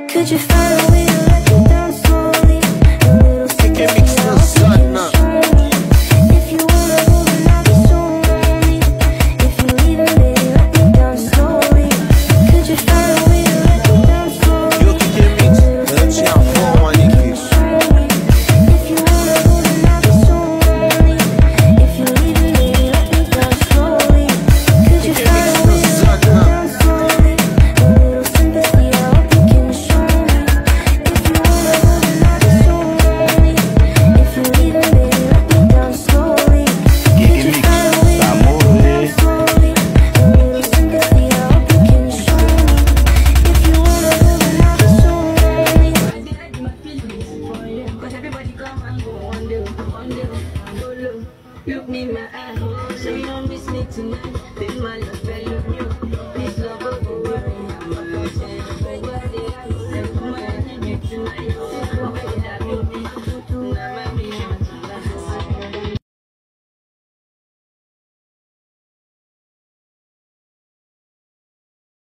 Could you find a way to let me down slowly? A little sympathy, I hope you can show me. If you wanna go, then I'll be so lonely. If you leave, baby, let me down slowly. Could you find a way to let me down slowly? A little sympathy, I hope you can show me. If you wanna go, then I'll be so lonely. If you leave, baby, let me down slowly. Could you find a way to let me down slowly? A little sympathy, I hope you can show me. If you wanna go, then I'll be so lonely. If you leave, baby, let me down slowly. Could you find a way to let me down slowly? A little sympathy, I hope you can show me. If you wanna go, then I'll be so lonely. Cause everybody come and go one day, go low. Look me in my eye, so you don't miss me tonight. This my love, fellow you. This love go worry. I'm a person, but what they are, put my energy tonight. Oh, baby, that you be, now my baby.